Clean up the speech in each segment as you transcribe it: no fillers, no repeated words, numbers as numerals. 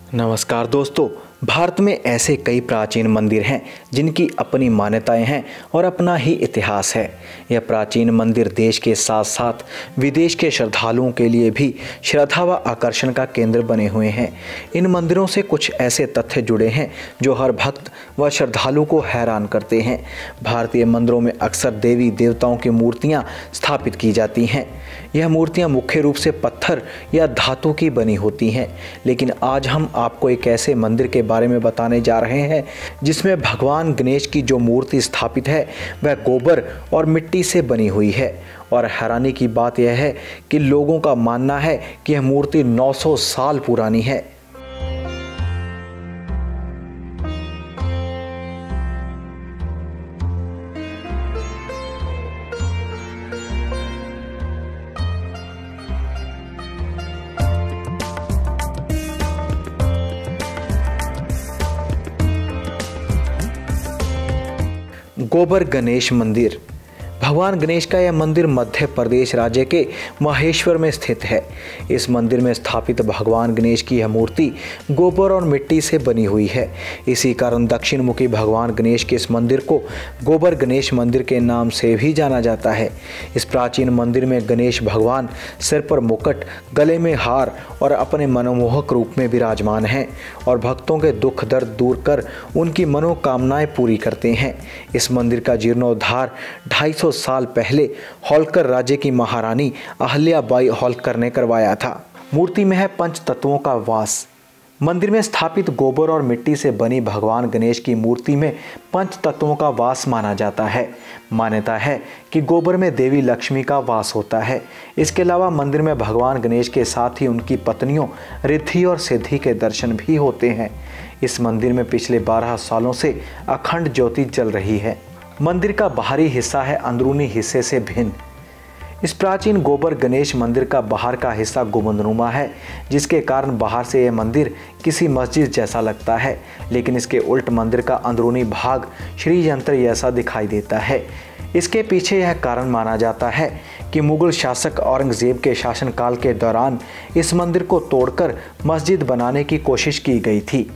नमस्कार दोस्तों। भारत में ऐसे कई प्राचीन मंदिर हैं जिनकी अपनी मान्यताएं हैं और अपना ही इतिहास है। यह प्राचीन मंदिर देश के साथ साथ विदेश के श्रद्धालुओं के लिए भी श्रद्धा व आकर्षण का केंद्र बने हुए हैं। इन मंदिरों से कुछ ऐसे तथ्य जुड़े हैं जो हर भक्त व श्रद्धालु को हैरान करते हैं। भारतीय मंदिरों में अक्सर देवी देवताओं की मूर्तियाँ स्थापित की जाती हैं। यह मूर्तियाँ मुख्य रूप से पत्थर या धातु की बनी होती हैं, लेकिन आज हम आपको एक ऐसे मंदिर के बारे में बताने जा रहे हैं जिसमें भगवान गणेश की जो मूर्ति स्थापित है वह गोबर और मिट्टी से बनी हुई है। और हैरानी की बात यह है कि लोगों का मानना है कि यह मूर्ति 900 साल पुरानी है। गोबर गणेश मंदिर। भगवान गणेश का यह मंदिर मध्य प्रदेश राज्य के महेश्वर में स्थित है। इस मंदिर में स्थापित भगवान गणेश की यह मूर्ति गोबर और मिट्टी से बनी हुई है। इसी कारण दक्षिण मुखी भगवान गणेश के इस मंदिर को गोबर गणेश मंदिर के नाम से भी जाना जाता है। इस प्राचीन मंदिर में गणेश भगवान सिर पर मुकुट, गले में हार और अपने मनमोहक रूप में विराजमान हैं और भक्तों के दुख दर्द दूर कर उनकी मनोकामनाएं पूरी करते हैं। इस मंदिर का जीर्णोद्धार 250 साल पहले होलकर राज्य की महारानी अहिल्याबाई होलकर ने करवाया था। मूर्ति में है पंच तत्वों का वास। मंदिर में स्थापित गोबर और मिट्टी से बनी भगवान गणेश की मूर्ति में पंच तत्वों का वास माना जाता है। मान्यता है कि गोबर में देवी लक्ष्मी का वास होता है। इसके अलावा मंदिर में भगवान गणेश के साथ ही उनकी पत्नियों रिद्धि और सिद्धि के दर्शन भी होते हैं। इस मंदिर में पिछले 12 सालों से अखंड ज्योति जल रही है। मंदिर का बाहरी हिस्सा है अंदरूनी हिस्से से भिन्न। इस प्राचीन गोबर गणेश मंदिर का बाहर का हिस्सा गुंबदनुमा है, जिसके कारण बाहर से यह मंदिर किसी मस्जिद जैसा लगता है, लेकिन इसके उल्ट मंदिर का अंदरूनी भाग श्री यंत्र जैसा दिखाई देता है। इसके पीछे यह कारण माना जाता है कि मुगल शासक औरंगजेब के शासनकाल के दौरान इस मंदिर को तोड़कर मस्जिद बनाने की कोशिश की गई थी।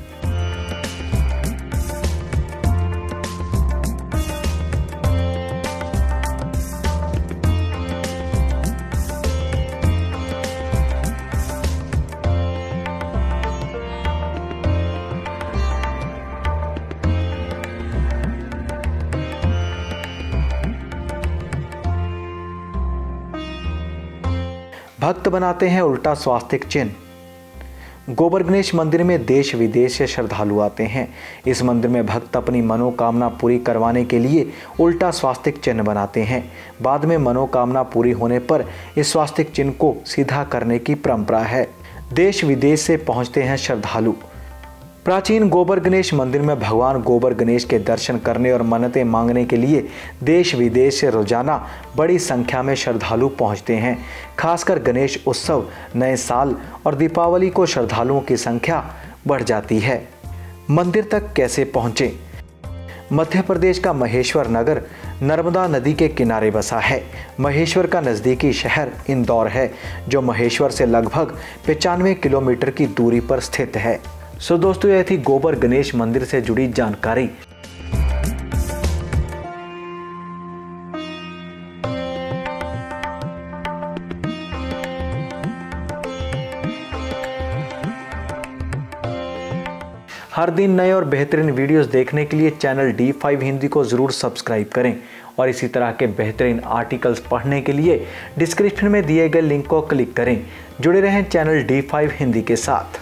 भक्त बनाते हैं उल्टा स्वास्तिक चिन्ह। गोबर गणेश मंदिर में देश विदेश से श्रद्धालु आते हैं। इस मंदिर में भक्त अपनी मनोकामना पूरी करवाने के लिए उल्टा स्वास्तिक चिन्ह बनाते हैं। बाद में मनोकामना पूरी होने पर इस स्वास्तिक चिन्ह को सीधा करने की परंपरा है। देश विदेश से पहुंचते हैं श्रद्धालु। प्राचीन गोबर गणेश मंदिर में भगवान गोबर गणेश के दर्शन करने और मन्नतें मांगने के लिए देश विदेश से रोजाना बड़ी संख्या में श्रद्धालु पहुंचते हैं। खासकर गणेश उत्सव, नए साल और दीपावली को श्रद्धालुओं की संख्या बढ़ जाती है। मंदिर तक कैसे पहुंचे? मध्य प्रदेश का महेश्वर नगर नर्मदा नदी के किनारे बसा है। महेश्वर का नज़दीकी शहर इंदौर है, जो महेश्वर से लगभग 95 किलोमीटर की दूरी पर स्थित है। सो दोस्तों, यह थी गोबर गणेश मंदिर से जुड़ी जानकारी। हर दिन नए और बेहतरीन वीडियोस देखने के लिए चैनल D5 हिंदी को ज़रूर सब्सक्राइब करें और इसी तरह के बेहतरीन आर्टिकल्स पढ़ने के लिए डिस्क्रिप्शन में दिए गए लिंक को क्लिक करें। जुड़े रहें चैनल D5 हिंदी के साथ।